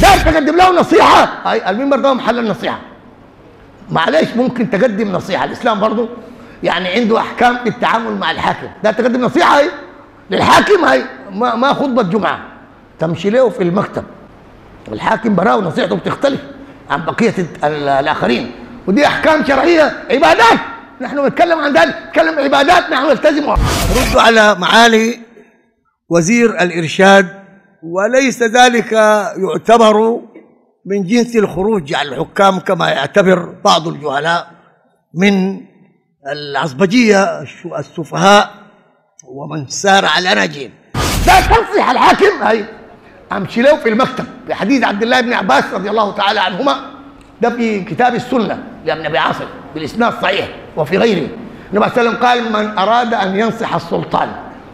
داير تقدم له نصيحه، هاي المنبر ده محل النصيحه. معلش ممكن تقدم نصيحه، الاسلام برضه يعني عنده احكام التعامل مع الحاكم، ده تقدم نصيحه هاي للحاكم، هاي ما خطبه جمعه تمشي له في المكتب، والحاكم براه نصيحته بتختلف عن بقيه الاخرين، ودي احكام شرعيه عبادات، نحن نتكلم عن ذلك، نتكلم عبادات نحن نلتزمها. ردوا على معالي وزير الإرشاد، وليس ذلك يعتبر من جنس الخروج على الحكام كما يعتبر بعض الجهلاء من العصبجية السفهاء ومن سار على نهجهم. ده تنصح الحاكم، هاي امشي له في المكتب، في حديث عبد الله بن عباس رضي الله تعالى عنهما، ده في كتاب السنه لابن ابي عاصم بالاسناد الصحيح وفي غيره. النبي صلى الله عليه وسلم قال: من اراد ان ينصح السلطان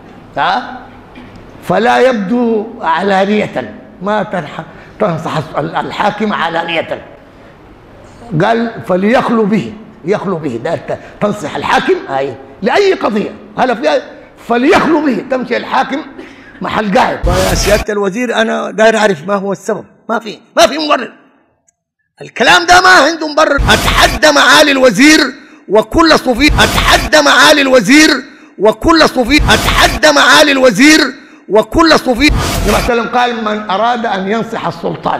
فلا يبدو علانية، ما تنصح الحاكم علانية، قال فليخلو به، يخلو به، ده تنصح الحاكم هاي لأي قضية هلا فيها، فليخلو به، تمشي الحاكم محل قاعد. يا سيادة الوزير أنا داير أعرف ما هو السبب، ما في مبرر، الكلام ده ما عنده مبرر. أتحدى معالي الوزير وكل صوفي، أتحدى معالي الوزير وكل صوفي، أتحدى معالي الوزير وكل صوفي. النبي صلى الله عليه وسلم قال: من أراد أن ينصح السلطان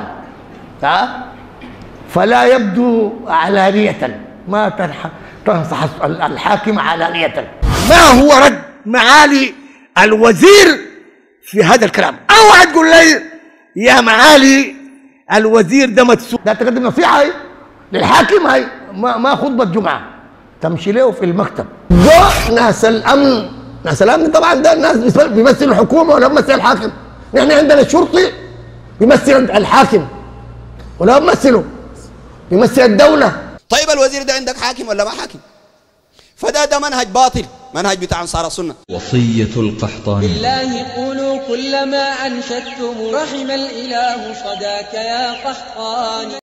فلا يبدو علانية، ما تنصح الحاكم علانية. ما هو رد معالي الوزير في هذا الكلام؟ اوعى تقول لي يا معالي الوزير ده مدسوق، ده تقدم نصيحة هاي للحاكم، هاي ما خطبة جمعة تمشي له في المكتب. ده ناس الأمن، ناس الأمن طبعا ده الناس بيمثل الحكومة ولا بيمثل الحاكم؟ نحن عندنا الشرطي بيمثل الحاكم ولا بيمثله؟ بيمثل الدولة. طيب الوزير ده عندك حاكم ولا ما حاكم؟ فده منهج باطل، منهج بتاع انصار السنة. وصية القحطاني: بالله قولوا كل ما أنشدتم، رحم الإله صداك يا قحطاني.